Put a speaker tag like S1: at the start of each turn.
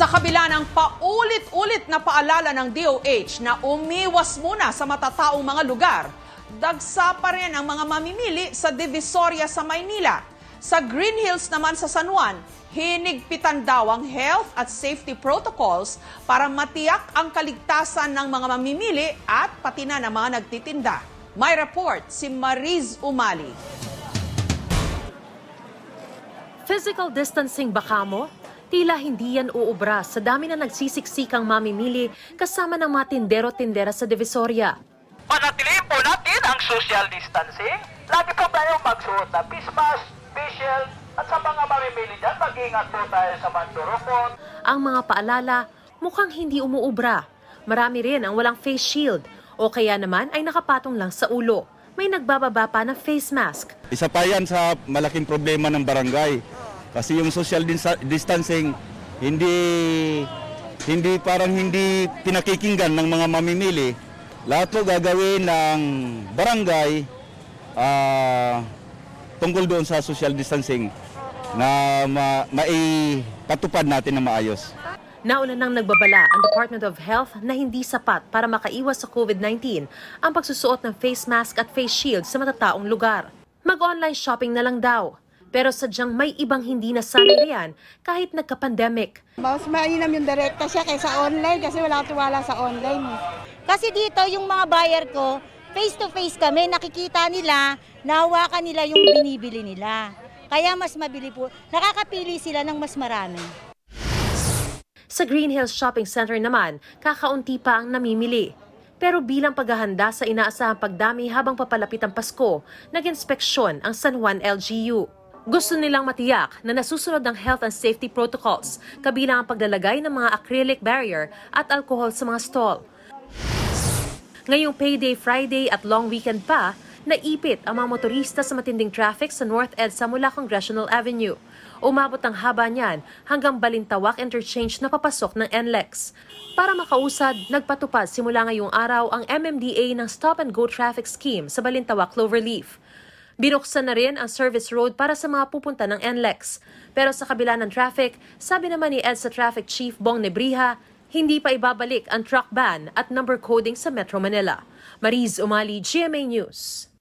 S1: kabila ng paulit-ulit na paalala ng DOH na umiwas muna sa matataong mga lugar, dagsa pa rin ang mga mamimili sa Divisoria sa Maynila. Sa Green Hills naman sa San Juan, hinigpitan daw ang health at safety protocols para matiyak ang kaligtasan ng mga mamimili at pati na ng mga nagtitinda. May report si Mariz Umali.
S2: Physical distancing baka mo? Tila hindi yan uubra sa dami na nagsisiksikang mamimili kasama ng mga tindero-tindera sa Divisoria.
S3: Panatiliin po natin ang social distancing. Lagi po tayong magsuot na face mask, face shield, at sa mga mamimili dyan, mag-ingat po tayo sa mandurukon.
S2: Ang mga paalala mukhang hindi umuubra. Marami rin ang walang face shield o kaya naman ay nakapatong lang sa ulo. May nagbababa pa ng face mask.
S4: Isa pa yan sa malaking problema ng barangay. Kasi yung social distancing, hindi pinakikinggan ng mga mamimili. Lahat po gagawin ng barangay tungkol doon sa social distancing na maipatupad natin na maayos.
S2: Nauna nang nagbabala ang Department of Health na hindi sapat para makaiwas sa COVID-19 ang pagsusuot ng face mask at face shield sa matataong lugar. Mag-online shopping na lang daw. Pero sadyang may ibang hindi nasanay riyan kahit nagka-pandemic.
S5: Mas mainam yung direkta siya kaysa online kasi wala tiwala sa online.
S6: Kasi dito yung mga buyer ko, face to face kami, nakikita nila, nahawakan nila yung binibili nila. Kaya mas mabili po, nakakapili sila ng mas marami.
S2: Sa Green Hills Shopping Center naman, kakaunti pa ang namimili. Pero bilang paghahanda sa inaasahang pagdami habang papalapit ang Pasko, nag-inspeksyon ang San Juan LGU. Gusto nilang matiyak na nasusunod ang health and safety protocols, kabilang ang paglalagay ng mga acrylic barrier at alcohol sa mga stall. Ngayong Payday Friday at long weekend pa, naipit ang mga motorista sa matinding traffic sa North EDSA mula Congressional Avenue. Umabot ang haba niyan hanggang Balintawak Interchange na papasok ng NLEX. Para makausad, nagpatupad simula ngayong araw ang MMDA ng Stop and Go Traffic Scheme sa Balintawak Cloverleaf. Binuksan na rin ang service road para sa mga pupunta ng NLEX. Pero sa kabila ng traffic, sabi naman ni EDSA Traffic Chief Bong Nebriha, hindi pa ibabalik ang truck ban at number coding sa Metro Manila. Mariz Umali, GMA News.